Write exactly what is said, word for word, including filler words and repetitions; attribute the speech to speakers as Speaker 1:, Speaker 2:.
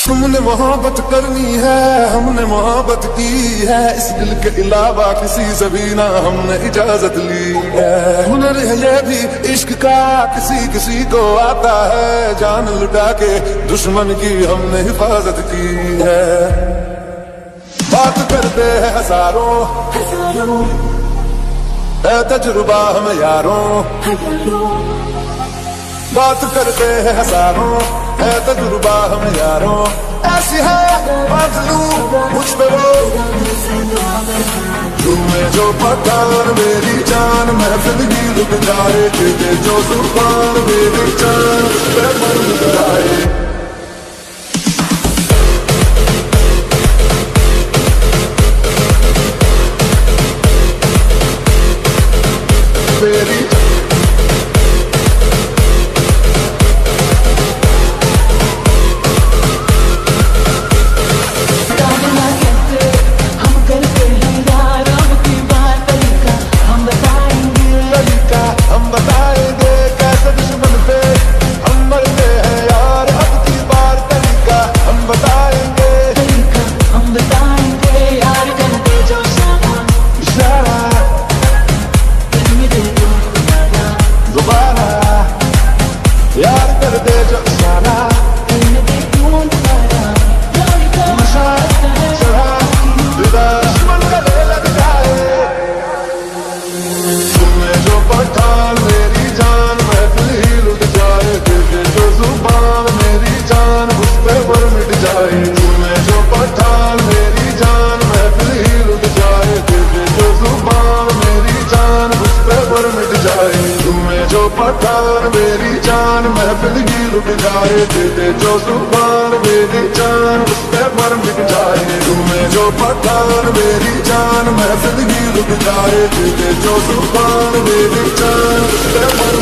Speaker 1: तुमने मोहब्बत करनी है, हमने मोहब्बत की है, इस दिल के अलावा किसी से भी ना हमने इजाजत ली है। हुनर है ये भी इश्क का, किसी किसी को आता है, जान लुटा के दुश्मन की हमने हिफाजत की है। बात करते हैं हजारों है तजुर्बा हम यारों, बात करते हैं हजारों है तजुर्बा हम यारों। ऐसी है बात लूं मुझ पे वो तुम्हें जो पठान मेरी जान महफिल की रुक जाए, तेरे जो जुबान मेरी जान उस पे मन जाए। मेरी यार कर दे जो इशारा, दुश्मन गले लग जाए। तुम्हें जो पठान मेरी जान महफिल ही लुट जाए, तेरे जो जुबान मेरी जान उस पे वर मिट जाए। तुम्हें जो पठान मेरी जान महफिल ही लुट जाए, तेरे जो जुबान मेरी जान उस पे वर मिट जाए। तुम्हें जो पठान मेरी जान महफिल की रुक जाए, तेरे जो जुबान मेरी जान उस पे मर मिट जाए। तुम्हें जो पठान मेरी जान महफिल की रुक जाए, तेरे जो जुबान मेरी जान उस पे मर